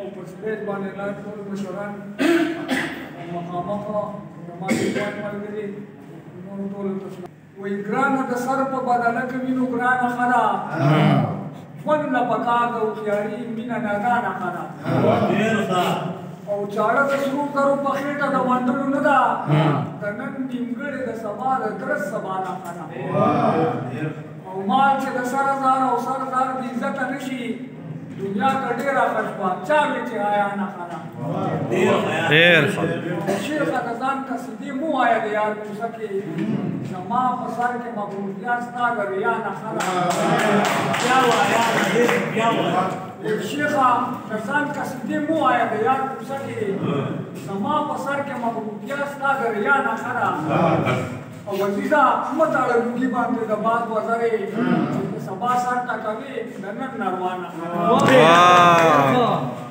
او په سټیج باندې لا ټول مشران مخامخ زما دیوان ملګري نور ټول ته وایي ګرانه د سر په بدله کې وینو ګرانه ښه ده ژوند نه پکار ده هوښیاري مینه نادانه ښه ده او چاړه د سرو زرو په خېټه د منډلو نه ده د نن نیمګړې د سبا د درس سبا نه ښه ده او مال چې د سر زار او سر زار د عزته نه شي دنیا که ډېره ښه شوه چا وې چې حیا نه ښه ده شیخه د ځان قصیدې مو وایه د یار کوڅه کې زما په سر کې مغرورتیا ستا د ریا نه ښه ده شیخه د ځان قصیدې مو وایه د یار کوڅه کې زما په سر کې مغرورتیا ستا د ریا نه ښه ده او عزیزه مه تاړه لوګي باندې د باد وزرې چې سبا سر ټکوي د نن نروانه